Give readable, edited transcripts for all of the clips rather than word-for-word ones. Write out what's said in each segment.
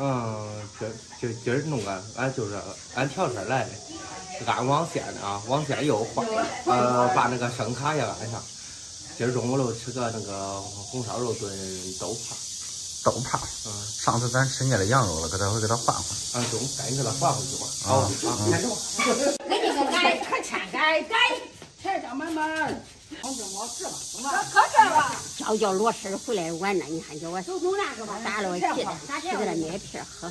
今儿弄个，俺就是俺调车来的，按网线的啊，网线又换，把那个声卡也按上。今儿中午喽吃个那个红烧肉炖豆泡。 豆泡，上次咱吃腻了羊肉了，给它换换。 中，赶紧给它换回去吧。好啊，看着吧。 给你个改，可钱改，钱叫慢慢。同志没事吧？可这吧。叫罗婶回来晚了，你看叫我弄那个吧，打了去的，吃个面片喝。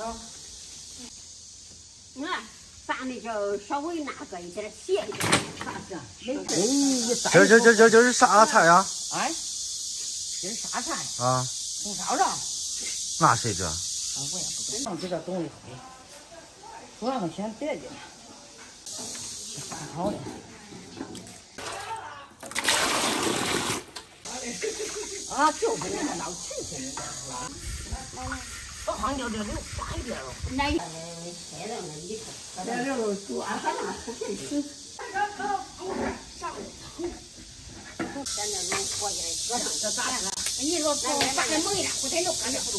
你看，咱那就稍微那个一点咸一点，啥事？没事。 今儿啥菜呀？ 哎，这是啥菜？ 啊， 红烧肉。 那谁知道？ 我也不知道，这东西会，主要是先别的，拌好的。啊，就不能老吃去。来，我放掉这溜大一点喽。来，切到那里头，这溜煮啊，咱那不可以吃。咱那肉和起来，搁上这咋的？你说把这猛一点，不得弄，俺这不中。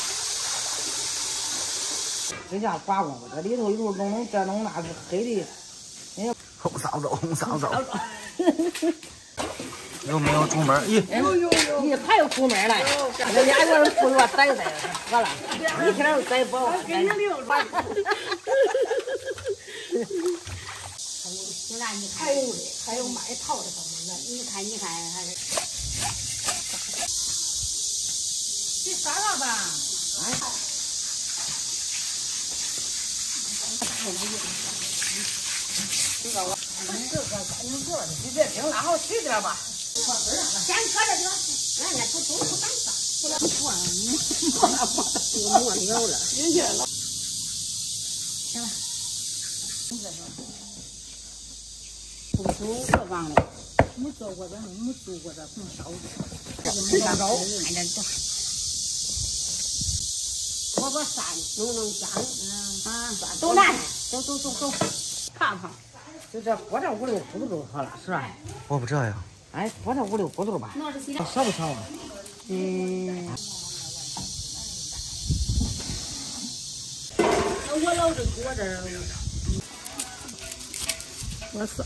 这下刮过，这里头有弄这弄那是黑的。 红烧肉。有没有出门？咦， 你还有出门来？这俩人不说逮喝了，一天都逮不着。给你溜吧。现在你还有卖套的什么的，你看，还是。这啥了吧？哎。这个赶紧做的，你这冰拿好取点吧。先搁这点，俺那不干啥，磨了了，进去了。行了，不熟这忘了，没做过这红烧肉，看着这。我把蒜弄香，都来，走，泡。就这搁这5、6步就好了，是吧？ 我不这样。 哎，搁这5、6步吧。少不少啊？我老是搁这儿。我算。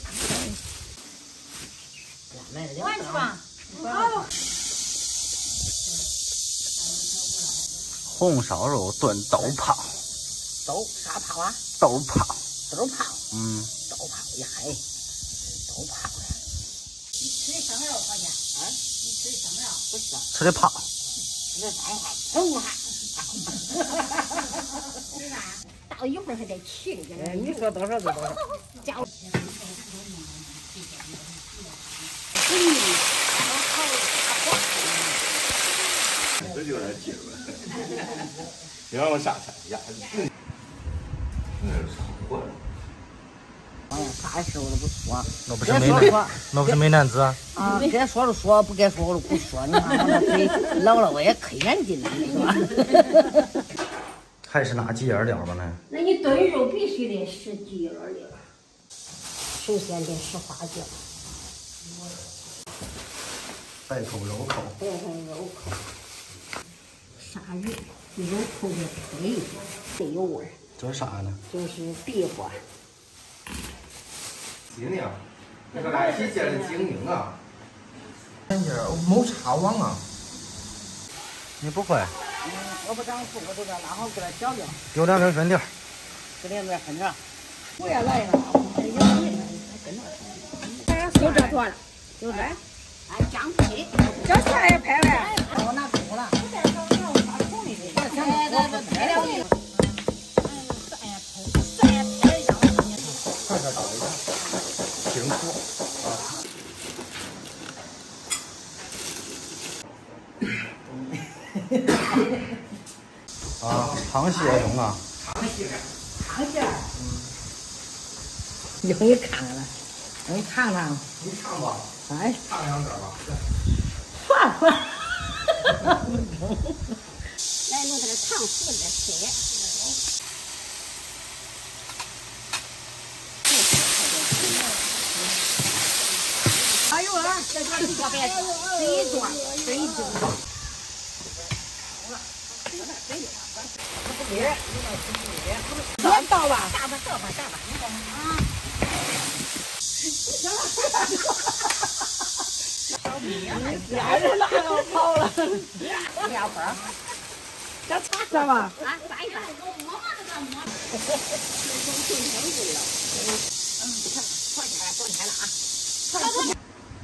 来去吧。好。 红烧肉炖豆泡。 啥泡啊？ 豆泡。 豆泡。豆泡呀，豆泡呀。你吃的生肉好像？啊？你吃的生肉？不是。 吃的泡。 吃的泡红哈。是吧？到一会儿还得去的。哎，你说多少就多少。叫。 这就有点劲儿。你让我啥菜呀？ 啥事我都不说， 那不是美男子啊！ 啊，该说就说，不该说我都不说。你看我这嘴老了，我也可严谨了，是吧？ 还是拿鸡眼料吧呢？ 那你炖肉必须得使鸡眼料，首先得使花椒， 白口肉口， 杀鱼，肉口的脆一点，得有味儿。 这是啥呢？ 就是地瓜。 精灵，那个来西界的精灵啊！ 看见某茶网啊！你不会？ 我不长数，我就这拿好给它搅搅。 丢2根粉条。 给2根粉条。我也来了，就这做了，就这。哎，姜皮，这蒜也拍了，我拿葱了。 快点倒一下，挺苦啊。螃蟹中啊。 螃蟹。有你看看了，你尝尝。 你尝吧。 哎。 尝2点吧。 算。来，弄点糖糊的切。哎呦啊！这个别这一段。 别倒吧，倒吧。啊！小米呀，俩人哪要跑了？2分，这擦啥吧？啊，拌一拌。你看，转开了啊！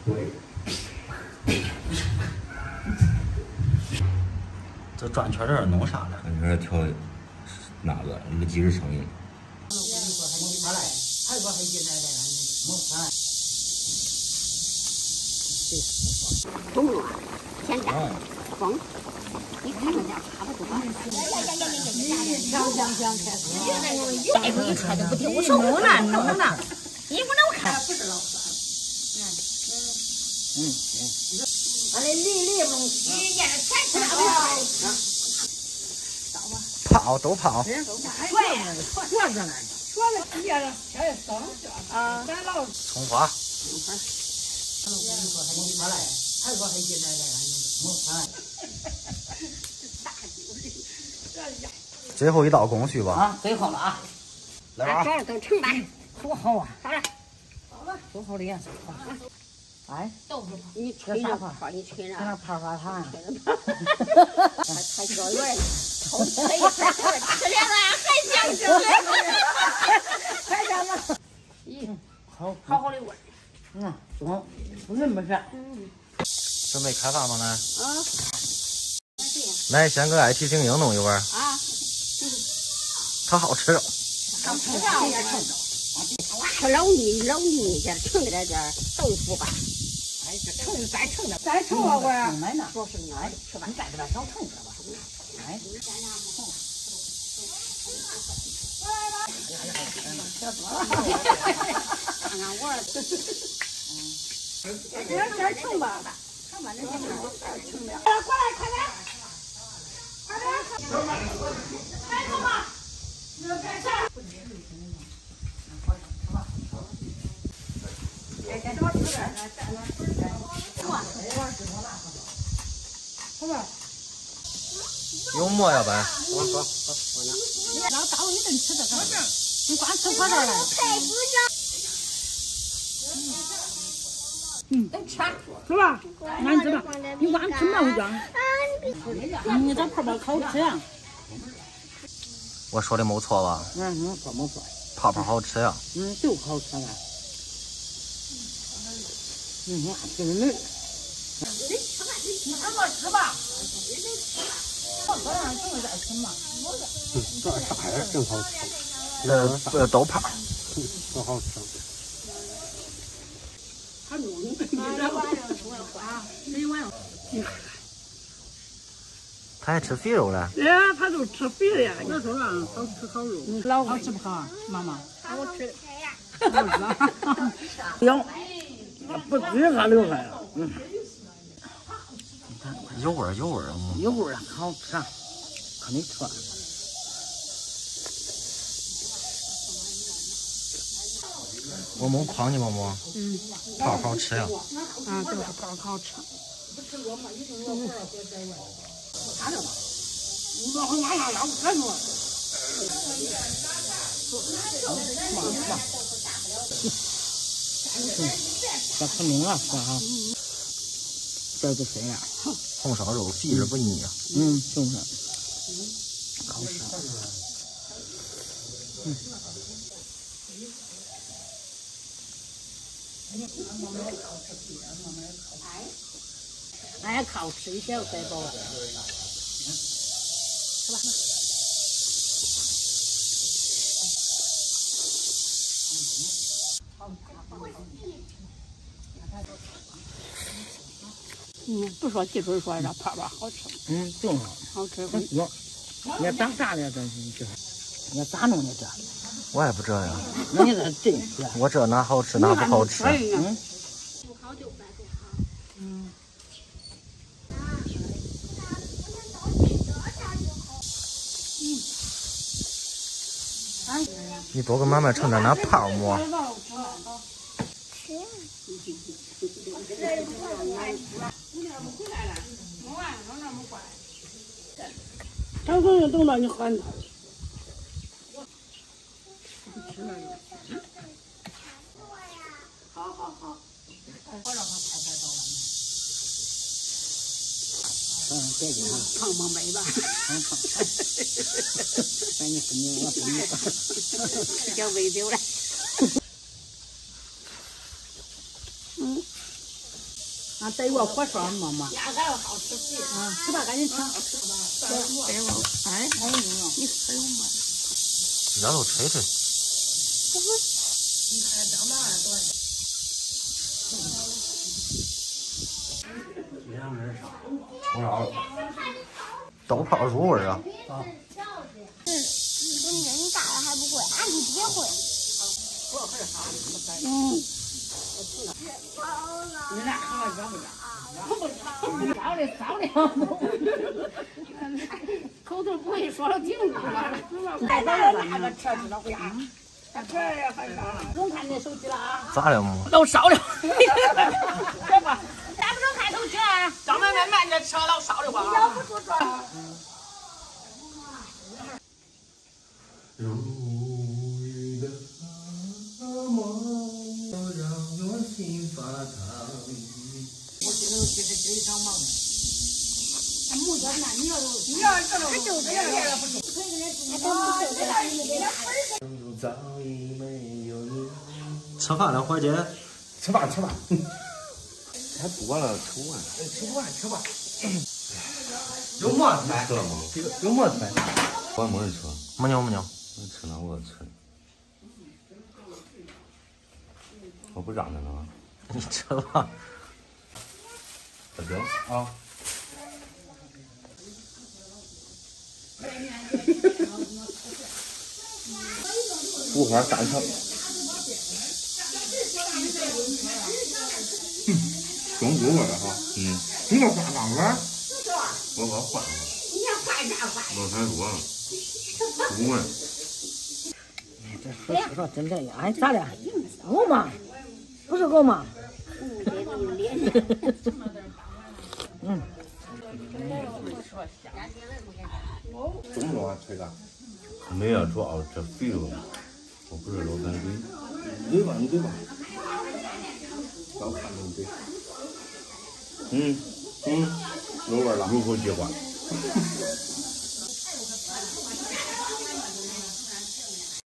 这转圈这弄啥呢？ 你说调哪个？一个即时声音。 懂了，现在风，你看看这差不多。行，开始。大夫一猜都不听，我说弄呢，你不能看。不是老酸。俺那里不洗，家全吃了。 泡都泡。 说着呢，啊，咱老葱花。最后一道工序吧。 啊，最后了啊！ 来吧。 这都成了， 多好啊！ 好了， 多好的颜色！哎， 豆腐你吹着泡，你吹着， 在那泡泡糖。 还说圆，偷吃了一会儿，吃两碗还想吃。 快点吧！ 咦， 好好的味。 中，人不是。 准备开饭了呢。 啊。 来，先给爱提醒英弄一碗。 啊。 它好吃。 好吃啊！吃老腻点，盛点豆腐吧。哎，这再盛了会儿。 买呢？ 说是你爱吃吧，你再给它少盛点吧。 哎。 看看我。再盛吧。盛吧，那行了。盛点。过来，快点。快点。来，走吧。干啥？ 有馍要搬。 老刀一顿吃这个，你光吃块儿了。 都吃。 是吧？那你知道，你光吃毛酱。你这泡泡好吃呀！ 我说的没错吧？ 没错。 泡泡好吃呀！ 就好吃了。就是你。你赶快吃吧。 这啥呀？真好吃。 豆泡。 多好吃。 他弄你他还吃肥肉呢。 哎呀，他就吃肥的呀。我说了，好吃好肉。老好吃不好啊，妈妈？ 好吃。 有，不止还留下呀。 有味儿。 有味儿，好吃啊，可没错。 我没诓你们么？泡好吃呀。 就是泡好吃。这可明了，是哈。这就这样。 红烧肉肥而不腻。 就是。好吃。哎，靠吃一些再饱了。是吧？不说技术说这泡泡好吃。就是好吃。哟，你咋炸的这是？你咋弄的这？ 我也不这样。 那你这真是。 我这哪好吃哪不好吃。你多给妈妈盛点那泡馍。 张总又等到你喊他。 好好好，我让他拍拍照了。别紧啊，胖胖美吧。那你分你，我分你，吃点胃酒来。啊，带个火烧馍馍。鸭肝好吃极。啊，吃吧，赶紧吃。哎，还有没有？你还有吗？ 摇头吹吹。 你看长大了多少？ 红烧豆泡入味啊！ 你大了还不会，俺弟弟也会。 你俩看看长不长？长的长的，口头不会说了挺多了。带走了吧？那个车知道不呀？那车也很少了。不用看你手机了啊。 咋了么？ 都烧了。 这吧，咱不能看手机啊。 张妹妹慢点吃，老烧的慌。 要不说这。 如雨的梦，让我心发烫。 我今天其实今上忙呢。木头那你要这种，就这样不行。 早已没有你。 吃饭了，伙计。 吃饭吃饭。 还多了，吃不完。 吃吧。有馍菜吃了吗？ 有馍菜。 我没人吃。 没牛没牛。 我吃了，我吃。我不让着呢。 你吃吧。 大哥啊。 五花三层。 中国味儿哈。你个花岗碗。 我给换换。 你要换啥换？ 我才说，不问。 这说真的呀？哎，咋的？狗吗？不是狗吗？ 中不中啊，崔哥？ 没有，主要这肥肉，我不是老干嘴。 对吧？你对吧？老看着你对。肉味儿了。 入口即化。